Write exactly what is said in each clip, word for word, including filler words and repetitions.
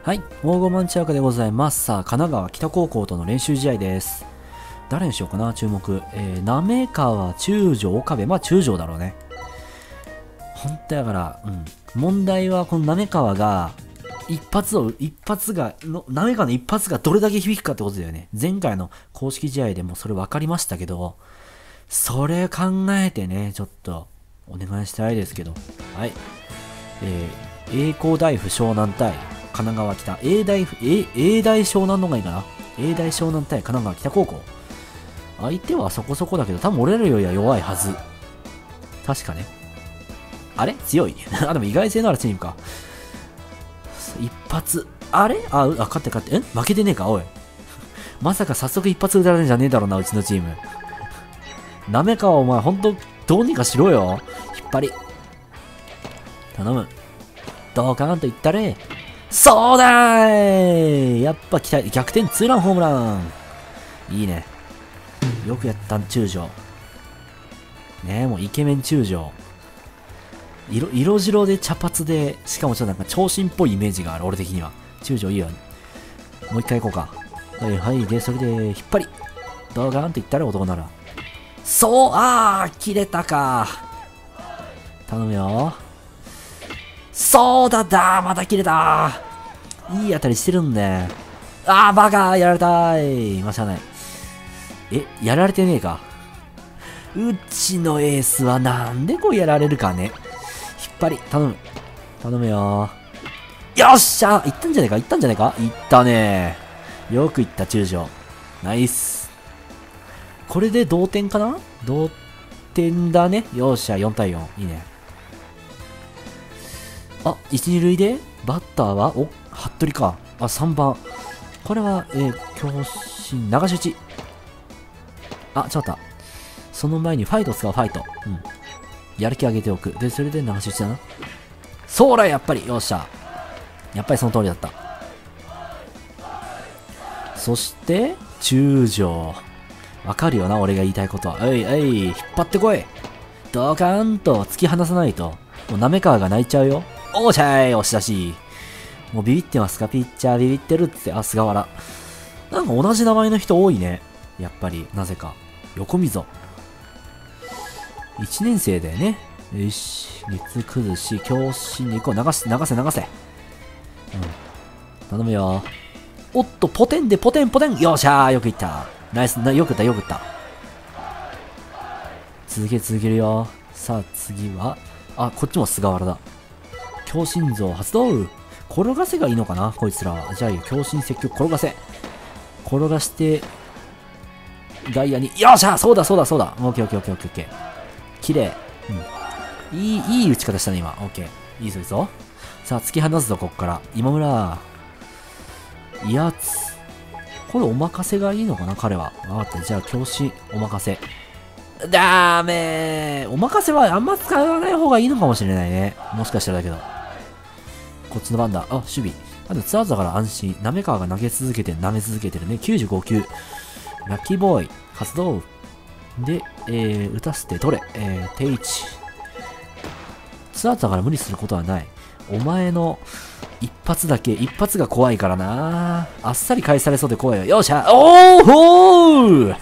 はい、黄金マンチアカでございます。さあ、神奈川北高校との練習試合です。誰にしようかな、注目。えー、滑川、中条、岡部。まあ、中条だろうね。本当やから、うん。問題は、この滑川が、一発を、一発が、の、滑川の一発がどれだけ響くかってことだよね。前回の公式試合でもそれ分かりましたけど、それ考えてね、ちょっと、お願いしたいですけど。はい。えー、栄光大府湘南対、神奈川北、永大、永大湘南の方がいいかな。永大湘南対神奈川北高校。相手はそこそこだけど、多分俺らよりは弱いはず。確かね。あれ強いあ、でも意外性のあるチームか。一発。あれあ、あ、勝って勝って。ん負けてねえかおい。まさか早速一発撃たれるんじゃねえだろうな、うちのチーム。滑川お前、ほんと、どうにかしろよ。引っ張り。頼む。ドカーンといったれ。そうだーいやっぱ期待、逆転ツーランホームラン。いいね。よくやったん、中条。ねえ、もうイケメン中条。色、色白で茶髪で、しかもちょっとなんか長身っぽいイメージがある、俺的には。中条いいよ。もう一回行こうか。はいはい。で、それで、引っ張り。ドカーンといったれ、男なら。そう、あー切れたか。頼むよ。そうだだまた切れたいい当たりしてるんで。あーバカやられたいまあしゃあない。え、やられてねえか。うちのエースはなんでこうやられるかね。引っ張り、頼む。頼むよよっしゃいったんじゃねえかいったんじゃねえかいったねー。よくいった中条。ナイス。これで同点かな同点だね。よっしゃ、よんたいよん。いいね。あ、いち、に塁でバッターは、お、服部か。あ、さんばん。これは、えー、強振、流し打ち。あ、ちょっと待った。その前にファイト使う、ファイト。うん。やる気上げておく。で、それで流し打ちだな。そうだ、やっぱり。よっしゃ。やっぱりその通りだった。そして、中条。わかるよな、俺が言いたいことは。えい、えい、引っ張ってこい。ドカーンと突き放さないと。もう、滑川が泣いちゃうよ。おーしゃーい、押し出し。もうビビってますかピッチャービビってるって。あ、菅原。なんか同じ名前の人多いね。やっぱり、なぜか。横溝。いちねん生だよね。よし。熱崩し、強心に行こう。流し、流せ、流せ。うん。頼むよ。おっと、ポテンで、ポテン、ポテン。よっしゃー、よくいった。ナイス、な、よくいった、よくいった。続け、続けるよ。さあ、次は、あ、こっちも菅原だ。強心臓発動。転がせがいいのかなこいつらは。じゃあいいよ。強心積極転がせ。転がして、外野に。よっしゃそうだそうだそうだオッケーオッケーオッケーオッケーオッケー。綺麗。うん。いい、いい打ち方したね、今。オッケー。いいぞいいぞ。さあ、突き放すぞ、こっから。今村。威圧。これお任せがいいのかな彼は。わかった。じゃあ、強心、お任せ。ダメー。お任せはあんま使わない方がいいのかもしれないね。もしかしたらだけど。こっちの番だ。あ、守備。あとツアーズだから安心。滑川が投げ続けて、舐め続けてるね。きゅうじゅうご球。ラッキーボーイ。発動。で、えー、打たせて取れ。えー、定位置。ツアーズだから無理することはない。お前の一発だけ、一発が怖いからな。あっさり返されそうで怖いよ。よっしゃおーほー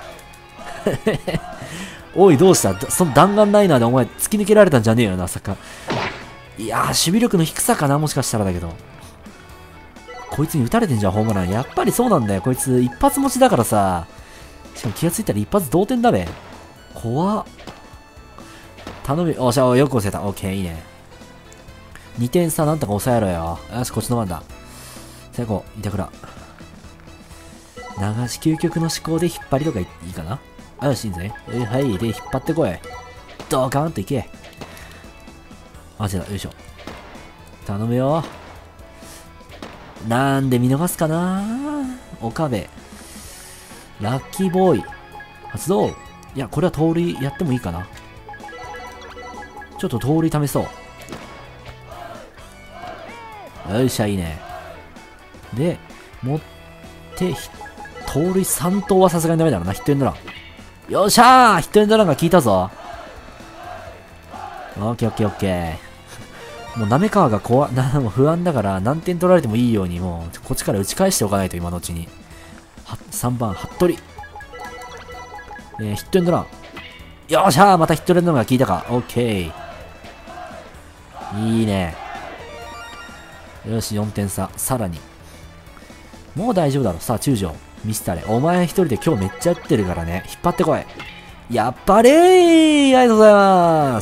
おい、どうしたその弾丸ライナーでお前突き抜けられたんじゃねえよな、まさか。いやー、守備力の低さかなもしかしたらだけど。こいつに打たれてんじゃん、ホームラン。やっぱりそうなんだよ。こいつ、一発持ちだからさ。しかも気がついたら一発同点だべ。怖っ。頼むよ。おっしゃ、よく押せた。オッケー、いいね。にてん差なんとか抑えろよ。よし、こっちの番だ。最後、板倉。流し究極の思考で引っ張りとかいいかなよし、いいぜ。えはい、で、引っ張ってこい。ドカーンといけ。マジだ、よいしょ。頼むよ。なんで見逃すかな岡部。ラッキーボーイ。発動。いや、これは盗塁やってもいいかな。ちょっと盗塁試そう。よいしゃ、いいね。で、持って、盗塁さん投はさすがにダメだろうな。ヒットエンドラン。よっしゃーヒットエンドランが効いたぞ。オッケーオッケーオッケー。 もう滑川が怖な、もう不安だから何点取られてもいいように、もうこっちから打ち返しておかないと、今のうちに。はさんばん、服部。えー、ヒットエンドラン。よっしゃー、またヒットエンドランが効いたか。オッケー。いいね。よし、よんてん差。さらに。もう大丈夫だろ。さあ、中条。ミスタレ。お前一人で今日めっちゃ打ってるからね。引っ張ってこい。やっぱりー、ありがとうございます。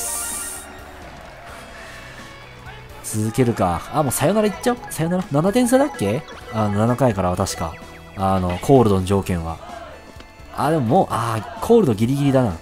続けるか。あ、もうさよならいっちゃおう。さよなら。ななてん差だっけ？あの、ななかいからは確か。あの、コールドの条件は。あ、でももう、あー、コールドギリギリだな。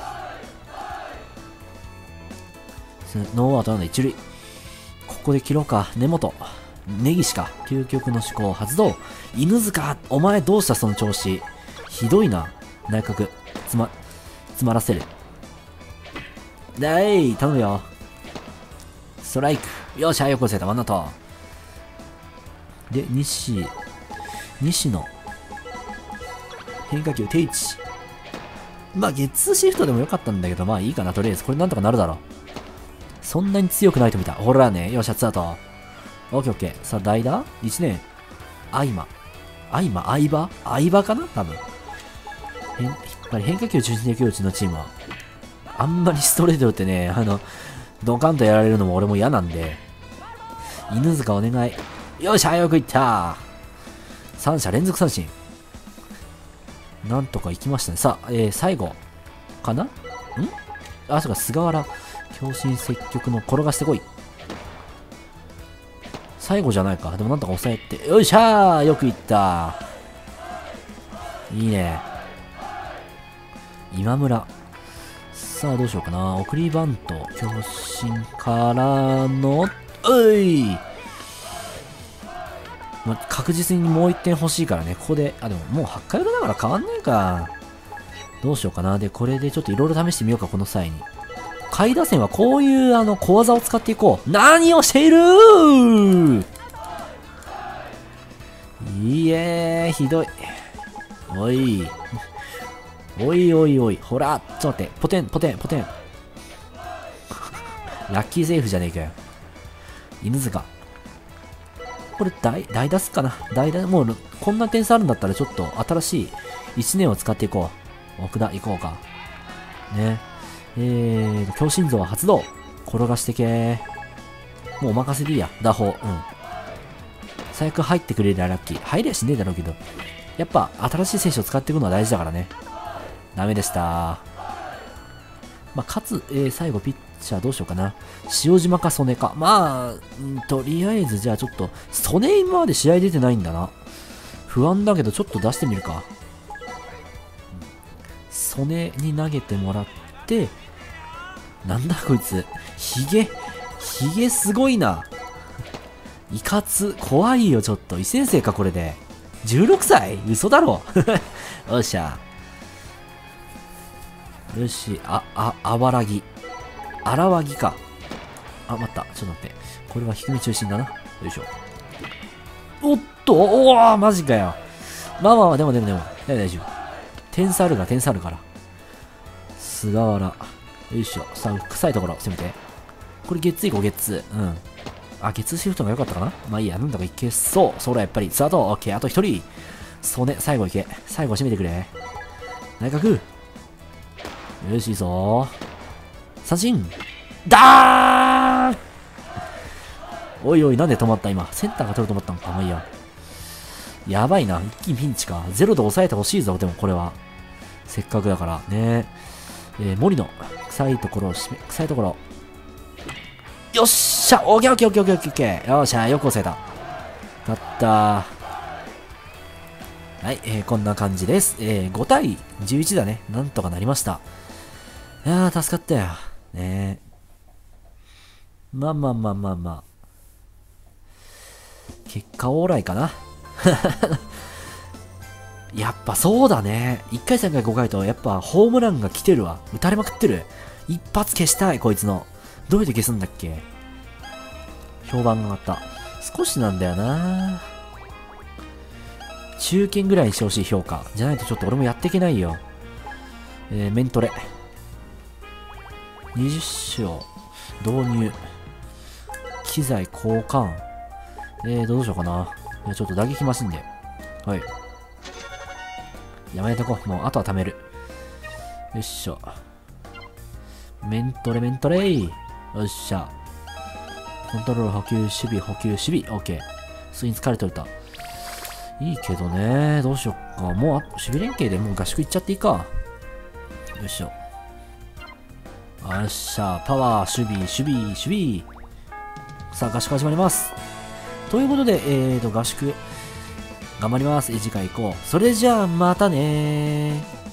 ノーアウトなんで一塁。ここで切ろうか。根本。根岸か。究極の思考発動。犬塚。お前どうしたその調子。ひどいな。内角。つま、詰まらせる。だい、頼むよ。ストライク。よっしゃ、よく寄せた。ワンアウト。で、西。西野。変化球、定位置。まあ、ゲッツーシフトでもよかったんだけど、まあいいかな、とりあえず。これなんとかなるだろう。そんなに強くないと見た。ほらね。よっしゃ、ツーアウト。オッケーオッケー。さあ、代打 ?いち 年。アイマ。アイマ、アイバアイバかな多分。変、引っ張り、変化球中心でいくよ、うちのチームは。あんまりストレートってね、あの、ドカンとやられるのも俺も嫌なんで。犬塚お願い。よっしゃ、よくいった。三者連続三振。なんとか行きましたね。さあ、えー、最後。かなんあ、そうか、菅原。強心積極の転がしてこい。最後じゃないか。でもなんとか抑えて。よいしゃー、よくいった。いいね。今村。さあ、どうしようかな。送りバント。強心からの、うい、まあ、確実にもういってん欲しいからね。ここで、あ、でももうはち回裏だから変わんないか。どうしようかな。で、これでちょっといろいろ試してみようか、この際に。下位打線はこういうあの小技を使っていこう。何をしているーいいえー、ひどい。おい。おいおいおい。ほら、ちょっと待って。ポテン、ポテン、ポテン。ラッキーセーフじゃねえかよ。犬塚。これ代、代打すかな代打、もう、こんな点差あるんだったらちょっと新しいいちねんを使っていこう。奥田、行こうか。ね。えー、強心臓は発動。転がしてけー。もうお任せでいいや。打法。うん。最悪入ってくれるらラッキー。入りゃしねえだろうけど。やっぱ、新しい選手を使っていくのは大事だからね。ダメでした。まあ、かつ、えー、最後ピッチャーどうしようかな。塩島か曽根か。まあ、んとりあえずじゃあちょっと、曽根今まで試合出てないんだな。不安だけどちょっと出してみるか。曽根に投げてもらって、なんだこいつ。ヒゲ、ヒゲすごいな。いかつ、怖いよちょっと。異先生かこれで。じゅうろくさい嘘だろ。よっしゃ。よし、あ、あ、あわらぎ。あらわぎか。あ、待った。ちょっと待って。これは低め中心だな。よいしょ。おっと、おおマジかよ。まあまあまあ、でもでもでも。大丈夫。点差あるから、点差あるから。菅原。よいしょ。さあ、臭いところ、攻めて。これ、ゲッツーいこう、ゲッツー。うん。あ、ゲッツーシフトが良かったかな。まあいいや、なんだかいけそう。そらやっぱり。ツーアウト。オッケー。あと一人。曽根、最後いけ。最後締めてくれ。内角。よし、いいぞ。三振。だーおいおい、なんで止まった今。センターが取ると思ったのか。まあいいや。やばいな。一気にピンチか。ゼロで抑えてほしいぞ。でもこれは。せっかくだから。ねえー、森野。臭いところを締め、臭いところ。よっしゃオッケーオッケーオッケーオッケーオッケー。よっしゃよく抑えた。勝った。はい、えー、こんな感じです。えー、ごたいじゅういちだね。なんとかなりました。いやー、助かったよ。ねえ。まあまあまあまあまあ。結果オーライかな。やっぱそうだね。いっかい、さんかい、ごかいと、やっぱホームランが来てるわ。打たれまくってる。一発消したい、こいつの。どうやって消すんだっけ。評判が上がった。少しなんだよな。中堅ぐらいにしてほしい評価。じゃないとちょっと俺もやっていけないよ。えー、メントレ。にじゅっしょう。導入。 機材交換。えー、どうしようかな。いやちょっと打撃マシンで。はい。やめとこう。もう、あとは貯める。よっしょ。メントレメントレイ。よっしゃ。コントロール補給、守備、補給、守備。オッケー。スイン疲れとれた。いいけどね。どうしよっか。もう、守備連携でもう合宿行っちゃっていいか。よいしょ。よっしゃ。パワー、守備、守備、守備。さあ、合宿始まります。ということで、えーと、合宿、頑張ります。次回行こう。それじゃあ、またねー。